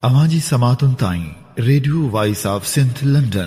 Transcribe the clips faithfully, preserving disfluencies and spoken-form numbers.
अवांजी समातुन ताईं radio voice of Sindh London.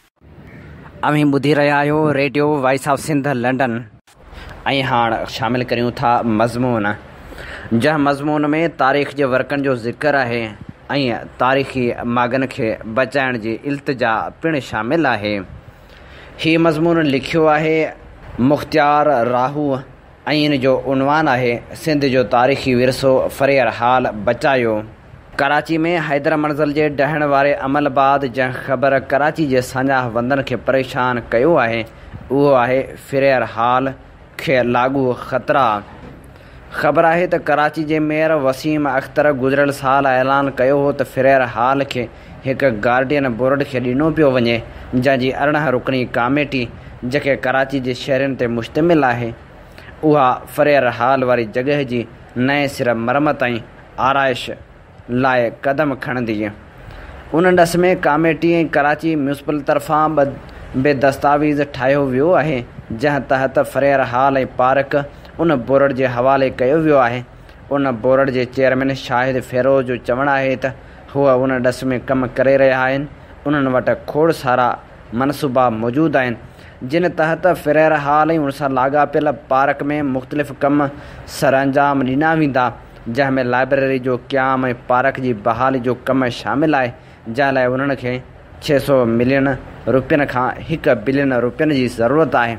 अवी ॿुधी रहिया आहियो radio voice of Sindh London. ऐं हाणे शामिल करियूं था मज़मून, जंहिं मज़मून में तारीख़ जे वर्कनि जो ज़िक्र आहे ऐं तारीख़ी मागन खे बचाइण जी इल्तिजा पिणु शामिल आहे। हीउ मज़मून लिखियो आहे मुख़्तियार राहू ऐं इन जो उनवान आहे सिंध जो तारीख़ी विरसो फ़रेर हाल बचायो। कराची में हैदर मंज़िल जे ढहण वारे अमल बाद जंहिं ख़बर कराची जे सान्या वंदन खे परेशान कयो आहे उहो आहे फ़रेर हाल खे लागू ख़तरा। ख़बर आहे त कराची जे मेयर वसीम अख्तर गुज़िरियल साल ऐलान कयो हो त फ़रेर हाल खे हिकु गार्डियन बोर्ड खे ॾिनो पियो वञे, जंहिंजी अरिड़हं रुकनी कमेटी जेके कराची जे शहरनि ते मुश्तमिल आहे उहा फ़रेर हाल वारी जॻह जी नए सिर मरमत ऐं आराइश लाइ क़दम खणंदी। उन ॾस में कमेटी ऐं कराची म्यूनिसिपल तरफ़ां बे दस्तावेज़ ठाहियो वियो आहे, जंहिं तहत फ़रेर हाल ऐं पार्क उन बोर्ड जे हवाले कयो वियो आहे। उन बोर्ड जे चेयरमैन शाहिद फ़िरोज़ जो चवणु आहे त हूअ उन ॾस में कमु करे रहिया आहिनि। उन्हनि वटि खोड़ सारा मनसूबा मौजूदु आहिनि, जिन तहत फ़रेर हाल ऐं उन सां लाॻापियल पार्क में मुख़्तलिफ़ कम सरअंजाम ॾिना वेंदा, जंहिंमें लाइब्रेरी जो क़याम ऐं पार्क जी बहाली जो कमु शामिलु आहे, जंहिं लाइ उन्हनि खे छह सौ मिलियन रुपयनि खां हिकु बिलियन रुपयनि जी ज़रूरत आहे।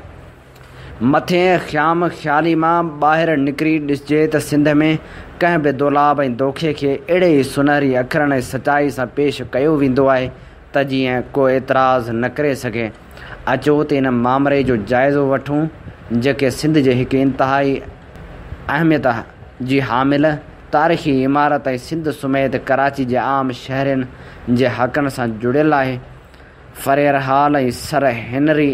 मथे ख़्याम ख़्याली मां ॿाहिरि निकिरी ॾिसिजे त सिंध में कंहिं बि दोलाब ऐं दोखे खे अहिड़े ई सुनहरी अखरनि ऐं सचाई सां पेश कयो वेंदो आहे त जीअं को एतिराज़ न करे सघे। अचो त इन मामले जो जाइज़ो वठूं, जेके सिंध जे हिकु इंतिहाई अहमियत जी हामिल तारीख़ी इमारत ऐं सिंध समेत कराची जे आम शहरनि जे हक़नि सां जुड़ियल आहे। फ़रेर हाल ऐं sir Henry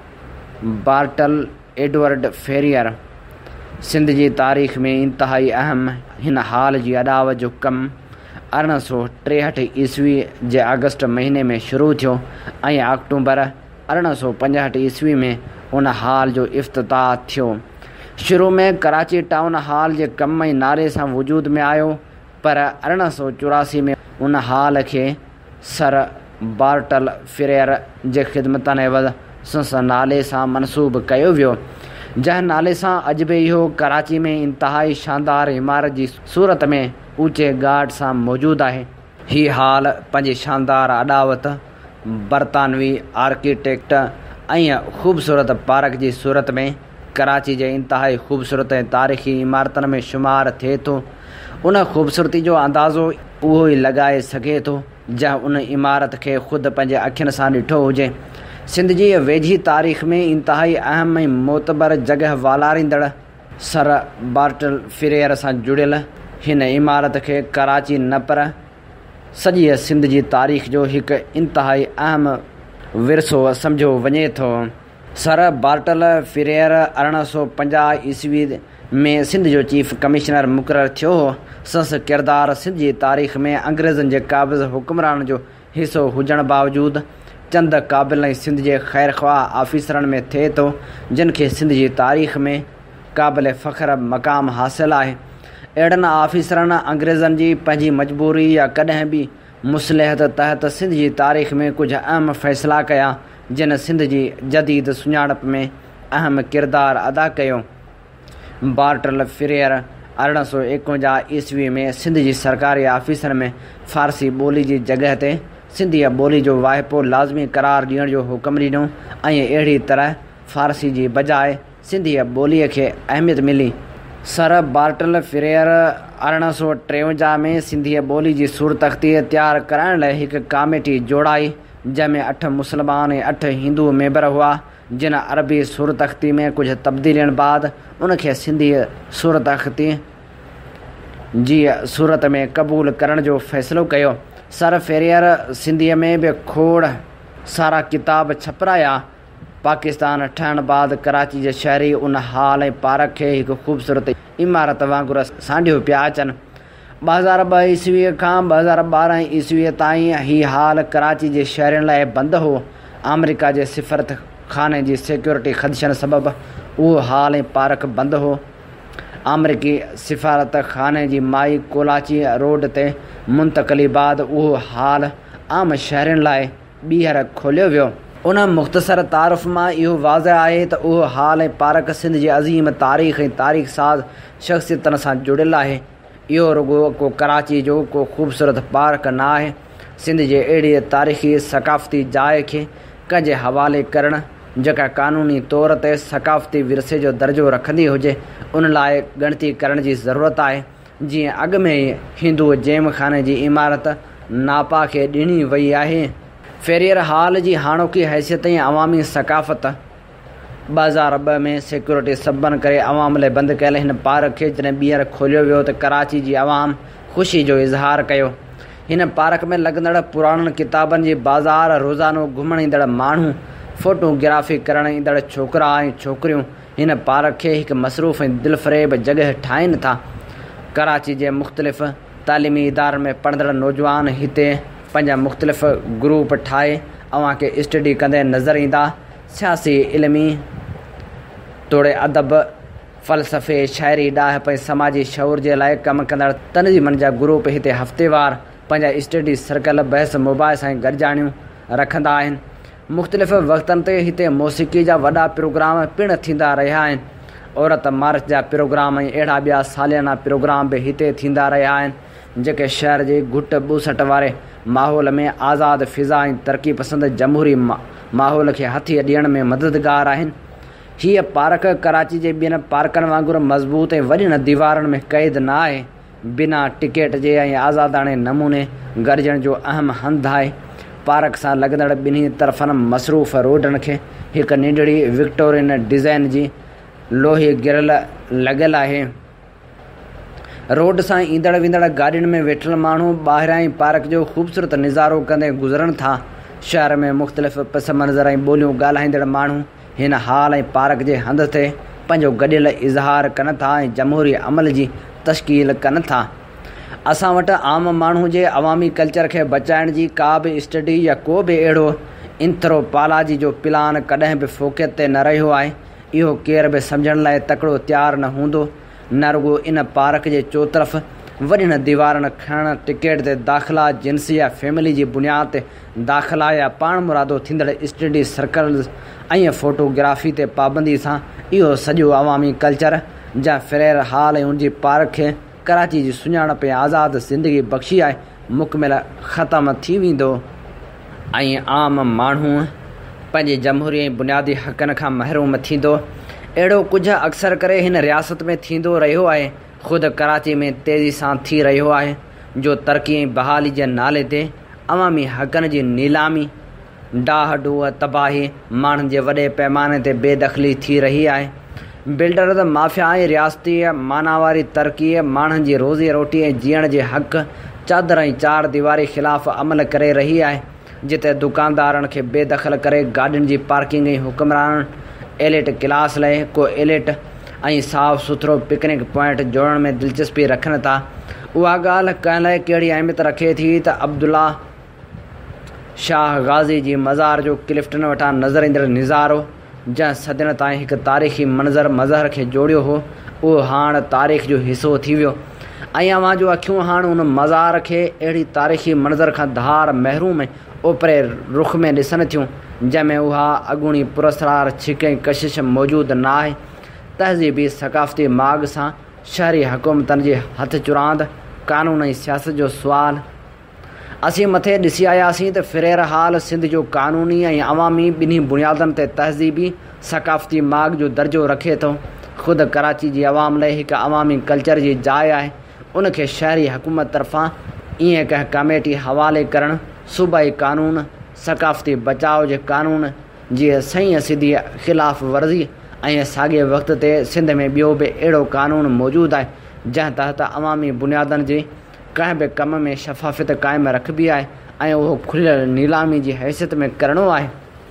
Bartle Edward Frere Sindh जी तारीख़ में इंतिहाई अहम हिन हाल जी अॾावत जो कमु अरिड़हं सौ टेहठि ईस्वी जे अगस्त महीने में शुरू थियो ऐं अक्टूबर अरिड़हं सौ पंजहठि ईस्वी में उन हाल जो इफ़्तिताह थियो। शुरू में कराची टाउन हाल जे कम ऐं नाले सां वजूद में आयो, पर अरिड़हं सौ चौरासी में उन हाल खे सर बार्टल फ़िरेर जे ख़िदमतनि एवज़ नाले सां मनसूब कयो वियो, जंहिं नाले सां अॼु बि इहो कराची में इंतिहाई शानदार इमारत जी सूरत में ऊचे गार्ड सां मौजूदु आहे। हीउ हाल पंहिंजी शानदार अॾावत, बरतानवी आर्किटेक्ट ऐं ख़ूबसूरत पार्क जी सूरत में कराची जे इंतिहाई ख़ूबसूरत ऐं तारीख़ी इमारतनि में शुमारु थिए थो। उन ख़ूबसूरती जो अंदाज़ो उहो ई लॻाए सघे थो जंहिं उन इमारत खे ख़ुदि पंहिंजे अखियुनि सां ॾिठो हुजे। सिंध जी वेझी तारीख़ में इंतिहाई अहम ऐं मोतबर जॻह वालारींदड़ सर बार्टल फ़िरेर सां जुड़ियल हिन इमारत खे कराची न पर सॼी सिंध जी तारीख़ जो हिकु इंतिहाई अहम विरसो सम्झो वञे थो। सर बार्टल फ़िरेर अरिड़हं सौ पंजाह ईस्वी में सिंध जो चीफ कमिश्नर मुक़ररु थियो हो। संस किरदारु सिंध जी तारीख़ में अंग्रेज़नि जे क़ाबिज़ हुक्मरान जो हिसो हुजण बावजूदि चंद क़ाबिल ऐं सिंध जे ख़ैरख़्वाह आफ़ीसरनि में थिए थो, जिन खे सिंध जी तारीख़ में क़ाबिल फ़ख़्र मक़ाम हासिलु आहे। अहिड़नि आफ़ीसरनि अंग्रेज़नि जी पंहिंजी मजबूरी या कॾहिं बि मुसलिहत तहत सिंध जी तारीख़ में कुझु अहम फ़ैसिला कया, जिन सिंध जी जदीद सुञाणप में अहम किरदारु अदा कयो। बार्टल फ़िरेर अरिड़हं सौ एकवंजाह ईस्वी में सिंध जी सरकारी आफ़ीसर में फ़ारसी ॿोली जी जॻह ते सिंधी ॿोली जो वाहिपो लाज़मी क़रार ॾियण जो हुकुम ॾिनो ऐं अहिड़ी तरह फ़ारसी जी बजाए सिंधी ॿोलीअ खे अहमियत मिली। सर बार्टल फ़िरेर अरिड़हं सौ टेवंजाह में सिंधी ॿोली जी सूरतख़्ती तयारु कराइण लाइ हिकु कमेटी जोड़ाई, जंहिंमें अठ मुस्लमान ऐं अठ हिंदू मेंबर हुआ, जिन अरबी सूरतख़्ती में कुझु तब्दीलियुनि बाद उनखे सिंधी सूरतख़्ती जी सूरत में क़बूल करण जो फ़ैसिलो कयो। सर फ़िरेर सिंधीअ में बि खोड़ सारा किताब छपराया। पाकिस्तान ठहण बाद कराची जे शहरी उन हाल ऐं पार्क खे हिकु ख़ूबसूरत इमारत वांगुरु सांढियो पिया अचनि। ॿ हज़ार ॿ ईस्वीअ खां ॿ हज़ार ॿारहं ईस्वीअ ताईं हीउ हाल कराची जे शहरनि लाइ बंदि हो। अमेरिका जे सिफ़रत खाने जी सिक्योरिटी ख़दशनि सबबि उहो हाल ऐं पार्क बंदि हो। अमरीकी सिफ़ारत खाने जी माई कोलाची रोड ते मुंतक़ली बाद उहो हाल आम शहरनि लाइ ॿीहर खोलियो वियो। उन मुख़्तसर तारुफ़ मां इहो वाज़ह आहे त उहो हाल ऐं पार्क सिंध जे अज़ीम तारीख़ ऐं तारीख़ साज़ शख़्सियतनि सां जुड़ियल आहे। इहो रुॻो को कराची जो को ख़ूबसूरत पार्क न आहे। सिंध जे अहिड़ी तारीख़ी सक़ाफ़ती जाइ खे कंहिंजे हवाले करणु जेका क़ानूनी तौर ते सक़ाफ़ती विरसे जो दर्जो रखंदी हुजे उन लाइ ॻणती करण जी ज़रूरत आहे। जीअं अॻु में ई हिंदू जेम खाने जी इमारत नापा खे ॾिनी वई आहे। फेरियर हाल जी हाणोकी हैसियत ऐं अवामी सक़ाफ़त ॿ हज़ार ॿ में सिक्योरिटी सबबनि करे अवाम लाइ बंदि कयल हिन पार्क खे जॾहिं ॿीहर खोलियो वियो त कराची जी अवाम ख़ुशी जो इज़हार कयो। हिन पार्क में लॻंदड़ पुराणनि किताबनि जी बाज़ार, रोज़ानो घुमण ईंदड़ माण्हू, फ़ोटोग्राफ़ी करण ईंदड़ छोकिरा ऐं छोकिरियूं हिन पार्क खे हिकु मसरूफ़ ऐं दिलफ़रेब जॻह ठाहिनि था। कराची जे मुख़्तलिफ़ तालीमी इदारनि में पढ़ंदड़ नौजवान हिते पंहिंजा मुख़्तलिफ़ ग्रुप ठाहे अव्हां खे स्टडी कंदे नज़र ईंदा। सियासी, इल्मी, तोड़े अदब, फ़लसफ़े, शाइरी, ॾाह ऐं समाजी शऊर जे लाइ कमु कंदड़ तनज़ीमनि जा ग्रुप हिते हफ़्तेवार पंहिंजा स्टडी सर्कल, बहस, मुबाहिस ऐं गॾिजाणियूं रखंदा आहिनि। मुख़्तलिफ़ वक़्तनि ते हिते मौसीक़ी जा वॾा प्रोग्राम पिणु थींदा रहिया आहिनि। औरत मार्च जा प्रोग्राम ऐं अहिड़ा ॿिया सालियाना प्रोग्राम बि हिते थींदा रहिया आहिनि जेके शहर जे घुट ॿूसट वारे माहौल में आज़ादु फ़िज़ा ऐं तरक़ी पसंदि जमहूरी माहौल खे हथी ॾियण में मददगार आहिनि। हीअ पार्क कराची जे ॿियनि पार्कनि वांगुरु मज़बूत ऐं वॾियुनि दीवारनि में क़ैद न आहे। बिना टिकेट जे ऐं आज़ादाणे नमूने गॾिजण जो अहम हंधु आहे। पार्क सां लॻंदड़ ॿिन्ही तरफ़नि मसरूफ़ रोडनि खे हिकु नंढड़ी विक्टोरियन डिज़ाइन जी लोही गिरल लॻियल आहे। रोड सां ईंदड़ वेंदड़ गाॾियुनि में वेठल माण्हू ॿाहिरां ई पार्क जो ख़ूबसूरत नज़ारो कंदे गुज़रनि था। शहर में मुख़्तलिफ़ पस मंज़र ऐं ॿोलियूं ॻाल्हाईंदड़ माण्हू हिन हाल ऐं पार्क जे हंध ते पंहिंजो गॾियल इज़हार कनि था ऐं जमहूरी अमल जी तश्कील कनि था। असां वटि आम माण्हू जे अवामी कल्चर खे बचाइण जी का बि स्टडी या को बि अहिड़ो इंथ्रोपालाजी जो प्लान कॾहिं बि फ़ोक़ियत ते न रहियो आहे। इहो केर बि सम्झण लाइ तकिड़ो तयारु न हूंदो। न रुॻो इन पार्क जे चोतरफ़ वॾियुनि दीवारनि खणणु, टिकेट ते दाख़िला, जिन्स या फैमिली जी बुनियाद ते दाख़िला या पाण मुरादो थींदड़ स्टडी सर्कल्स ऐं फ़ोटोग्राफ़ी ते पाबंदी सां इहो सॼो अवामी कल्चर जा फ्रेर हाल ऐं उनजी पार्क खे कराची जी सुञाणप ऐं आज़ादु ज़िंदगी बख़्शी आहे मुकमिल ख़तमु थी वेंदो ऐं आम माण्हू पंहिंजे जमहूरी ऐं बुनियादी हक़नि खां महरूम थींदो। अहिड़ो कुझु अक्सर करे हिन रियासत में थींदो रहियो आहे। ख़ुदि कराची में तेज़ी सां थी रहियो आहे जो तरक़ी ऐं बहाली जे नाले ते अवामी हक़नि जी नीलामी, डाह डूह, तबाही, माण्हुनि जे वॾे पैमाने ते बेदख़ली थी रही आहे। बिल्डर माफ़िया ऐं रियासती मानावारी तरक़ी माण्हुनि जी रोज़ी रोटी ऐं जीअण जे हक़, चादर ऐं चार दीवारी ख़िलाफ़ अमल करे रही आहे। जिते दुकानदारनि खे बेदख़ल करे गाॾियुनि जी पार्किंग ऐं हुक्मरान एलिट क्लास लाइ को एलिट ऐं साफ़ सुथरो पिकनिक पॉइंट जोड़ण में दिलचस्पी रखनि था। उहा ॻाल्हि कंहिं लाइ कहिड़ी अहमियत रखे थी त अब्दुल्ला शाह गाज़ी जी मज़ार जो क्लिफ्टन वटां नज़र ईंदड़ नज़ारो जंहिं सदियुनि ताईं हिकु तारीख़ी मंज़र मज़हर खे जोड़ियो हो उहो हाणे तारीख़ जो हिसो थी वियो ऐं अव्हां जो अखियूं हाणे उन मज़ार खे अहिड़ी तारीख़ी मंज़र खां धार महरूम ऐं ओपरे रुख़ में ॾिसनि थियूं जंहिंमें उहा अॻूणी पुरस्कार छिक ऐं कशिश मौजूदु न आहे। तहज़ीबी सक़ाफ़ती माॻ सां शहरी हुकूमतनि जे हथ चुरांद कानून ऐं सियासत जो सुवाल असीं मथे ॾिसी आयासीं त फ्रेर हाल सिंध जो क़ानूनी ऐं अवामी ॿिन्ही बुनियादनि ते तहज़ीबी सक़ाफ़ती माॻ जो दर्जो रखे थो। ख़ुदि कराची जी अवाम लाइ हिकु अवामी कल्चर जी जाइ आहे। उनखे शहरी हुकूमत तरफ़ां ईअं कंहिं कमेटी हवाले करणु, सूबाई कानून, सक़ाफ़ती बचाव जे कानून जी सही सिधी ख़िलाफ़ वर्ज़ी ऐं साॻिए वक़्त ते सिंध में ॿियो बि अहिड़ो कानून मौजूदु आहे जंहिं तहत अवामी बुनियादनि जी कंहिं बि कम में शफ़ाफ़ियत क़ाइमु रखबी आहे ऐं उहो खुलियल नीलामी जी हैसियत में करणो आहे।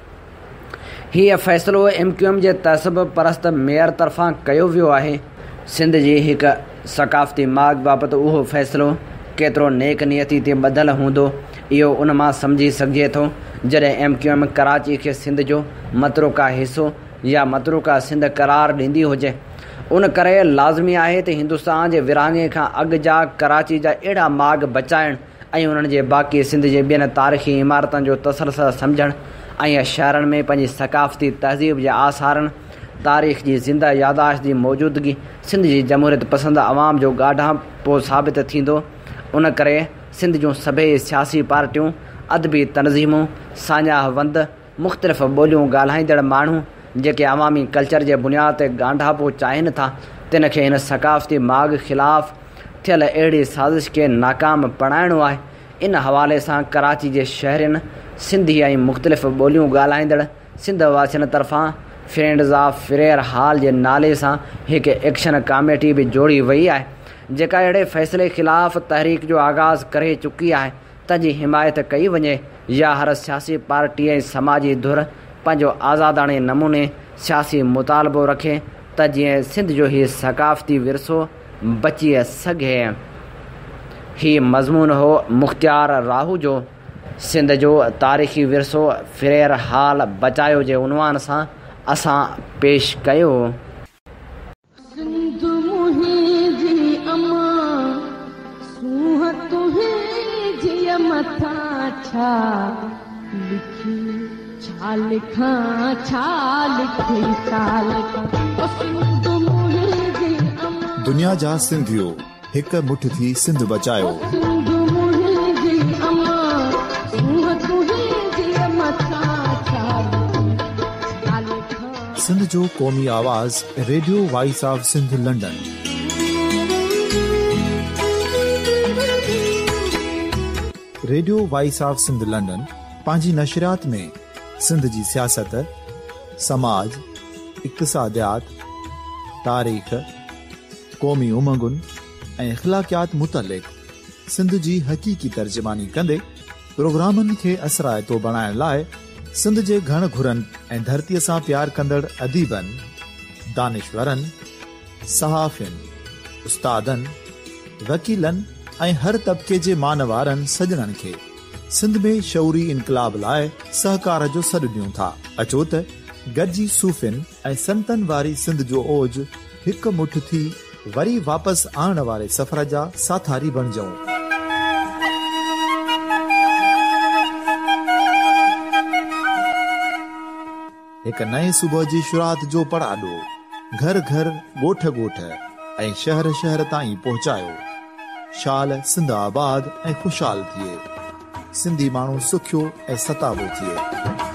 हीअ फ़ैसिलो एम क्यू एम जे तहसब परस्त मेयर तरफ़ां कयो वियो आहे। सिंध जी हिकु सक़ाफ़ती माॻ बाबति उहो फ़ैसिलो केतिरो नेक नियती ते ॿधलु हूंदो इहो उन मां सम्झी सघिजे थो जॾहिं एम क्यू एम कराची खे सिंध जो मतरूका हिसो या मतरूका सिंध करार ॾींदी हुजे। उन करे लाज़मी आहे त हिंदुस्तान जे विरहाङे खां अॻु जा कराची जा अहिड़ा माॻ बचाइण ऐं उन्हनि जे बाक़ी सिंध जे ॿियनि तारीख़ी इमारतनि जो तसलसल सम्झणु ऐं शहरनि में पंहिंजी सक़ाफ़ती तहज़ीब जे आसारनि तारीख़ जी ज़िंदा यादाश्त जी मौजूदगी सिंध जी जमहूरियत पसंदि अवाम जो ॻाढा पोइ साबित थींदो। उन करे सिंध जूं सभई सियासी पार्टियूं, अदबी तनज़ीमूं, साञा वंद, मुख़्तलिफ़ ॿोलियूं ॻाल्हाईंदड़ माण्हू जेके अवामी कल्चर जे बुनियाद ते ॻांढापो चाहिनि था, तिन खे हिन सक़ाफ़ती माॻ ख़िलाफ़ थियल अहिड़ी साज़िश खे नाकाम बणाइणो आहे। इन हवाले सां कराची जे शहरियुनि सिंधी ऐं मुख़्तलिफ़ ॿोलियूं ॻाल्हाईंदड़ सिंध वासियुनि तरफ़ां फ्रेंड्स ऑफ फ्रेयर हाल जे नाले सां हिकु एक्शन कमेटी बि जोड़ी वई आहे, जेका अहिड़े फ़ैसिले ख़िलाफ़ तहरीक जो आगाज़ करे चुकी आहे त जी हिमायत कई वञे या हर सियासी पार्टी ऐं समाजी धुर पंहिंजो आज़ादाणे नमूने सियासी मुतालबो रखे त जीअं सिंध जो हीउ सक़ाफ़ती विरसो बची सघे। हीउ मज़मून हो मुख़्तियार राहू जो सिंध जो तारीख़ी विरसो फ्रेयर हाल बचायो जे उनवान सां असां पेश कयो। सिंध मुंहिंजी अमा सूंह तुंहिंजी मथां छा लिखी छा लिखां छा लिखी छा लिखां सिंध मुंहिंजी अमा। दुनिया जा सिंधियो हिकु मुठ थी सिंध बचायो। सिंध मुंहिंजी अमा सूंह तुंहिंजी मथां छा लिखां। सिंध जो क़ौमी आवाज़ radio voice of Sindh London. Radio voice of Sindh London पंहिंजी नशरियात में सिंध जी सियासत, समाज, इक़्तिसादियात, तारीख़, क़ौमी उमंगुनि ऐं अख़लाक़ियात मुतलिक़ सिंध जी हक़ीक़ी तर्जुमानी कंदे प्रोग्रामनि खे असराइतो बणाइण लाइ सिंध जे घण घुरनि ऐं धरतीअ सां प्यार कंदड़ अदीबनि, दानिशवरनि, सहाफ़ियुनि, उस्तादनि, वकीलनि ऐं हर तबिके जे मानवारनि सजणनि खे सिंध में शऊरी इनकलाब लाइ सहकार जो सॾु ॾियूं था। अचो त गॾिजी सूफ़ियुनि ऐं संतनि वारी सिंध जो ओज हिकु मुठ थी वरी वापसि आणण वारे सफ़र जा साथारी बणिजऊं। हिकु नए सुबुह जी शुरूआत जो पड़ाॾो घर घर, ॻोठ ॻोठ ऐं शहर शहर ताईं पहुचायो। शाल सिंध आबाद ऐं ख़ुशहाल थिए, सिंधी माण्हू सुखियो ऐं सताबो थिए।